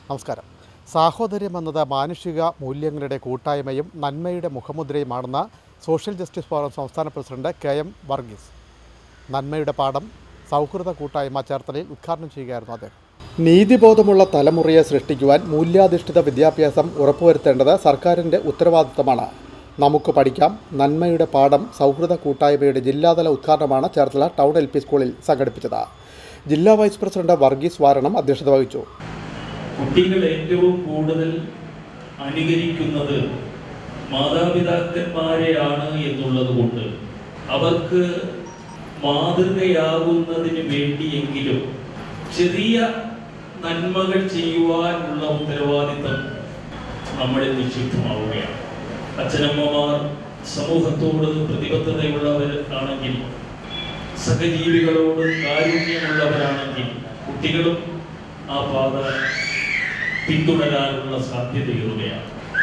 നമസ്കാരം. സാഹോദര്യം എന്നത് മാനുഷിക മൂല്യങ്ങളുടെ കൂട്ടായ്മയും നന്മയുടെ മുഖമുദ്രയുമാണെന്ന് സോഷ്യൽ ജസ്റ്റിസ് ഫോറം സംസ്ഥാന പ്രസിഡന്റ് KM വർഗീസ്. നന്മയുടെ പാഠം സൗഹൃദ കൂട്ടായ്മ ചേർത്തലയിൽ ഉദ്ഘാടനം ചെയ്യുകയായിരുന്നു അദ്ദേഹം. നീതിബോധമുള്ള തലമുറയെ സൃഷ്ടിക്കുവാൻ മൂല്യാധിഷ്ഠിത വിദ്യാഭ്യാസം ഉറപ്പുവരുത്തേണ്ടത് സർക്കാരിൻ്റെ ഉത്തരവാദിത്തമാണ്. നമുക്ക് പഠിക്കാം. നന്മയുടെ പാഠം സൗഹൃദ കൂട്ടായ്മയുടെ ജില്ലാതല ഉദ്ഘാടനമാണ് ചേർത്തല ടൗൺ LP സ്കൂളിൽ സംഘടിപ്പിച്ചത്. ജില്ലാ വൈസ് പ്രസിഡന്റ് വർഗീസ് വാരണം അധ്യക്ഷത വഹിച്ചു. കുട്ടികൾ ഏറ്റവും കൂടുതൽ അനുകരിക്കുന്നത് മാതാപിതാക്കന്മാരെയാണ് എന്നുള്ളത് കൊണ്ട് അവർക്ക് മാതൃകയാകുന്നതിന് വേണ്ടിയെങ്കിലും ചെറിയ നന്മകൾ ചെയ്യുവാനുള്ള ഉത്തരവാദിത്തം നമ്മളിൽ നിക്ഷിപ്തമാവുകയാണ്. അച്ഛനമ്മമാർ സമൂഹത്തോട് പ്രതിബദ്ധതയുള്ളവർ ആണെങ്കിൽ, സഹജീവികളോട് കാരുണ്യമുള്ളവരാണെങ്കിൽ കുട്ടികളും ആ പാത പിന്തുടരാനുള്ള സാധ്യതയേറുകയാണ്.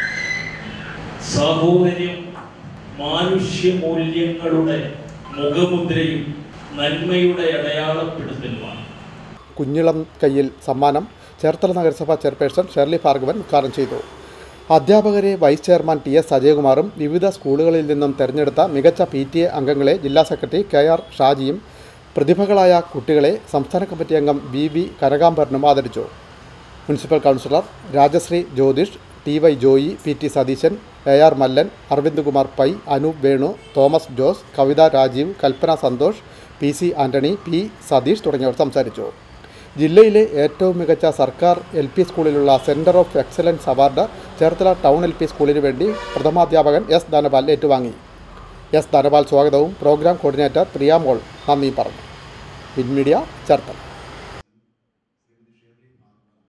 സാഹോദര്യം മാനുഷ്യ മൂല്യങ്ങളുടെ മുഖമുദ്രയും നന്മയുടെ അടയാളപ്പെടുത്തലുമാണ്. കുഞ്ഞിളം കയ്യിൽ സമ്മാനം ചേർത്തല നഗരസഭാ ചെയർപേഴ്സൺ ഷെർലി ഭാർഗവൻ ഉദ്ഘാടനം ചെയ്തു. അധ്യാപകരെ വൈസ് ചെയർമാൻ TS അജയകുമാറും വിവിധ സ്കൂളുകളിൽ നിന്നും തെരഞ്ഞെടുത്ത മികച്ച PTA അംഗങ്ങളെ ജില്ലാ സെക്രട്ടറി KR ഷാജിയും പ്രതിഭകളായ കുട്ടികളെ സംസ്ഥാന കമ്മിറ്റി അംഗം BV കനകാംബരനും ആദരിച്ചു. Municipal councillor Rajasree Jyothish, TY Joy, PT Satheesan, AR Mallan, Aravind Kumar Pai, Anoop Venu, Thomas Jose, Kavitha Rajeev, Kalpana Santhosh, PC Antony, P Satheesh തുടങ്ങിയവർ സംസാരിച്ചു. ജില്ലയിലെ ഏറ്റവും മികച്ച സർക്കാർ LP സ്കൂളിലുള്ള centre of excellence award Cherthala town LP സ്കൂളിന് വേണ്ടി പ്രഥമാധ്യാപകൻ S ധനപാൽ ഏറ്റുവാങ്ങി. S ധനപാൽ സ്വാഗതവും പ്രോഗ്രാം കോർഡിനേറ്റർ പ്രിയ മോൾ നന്ദിയും പറഞ്ഞു. Win media Cherthala.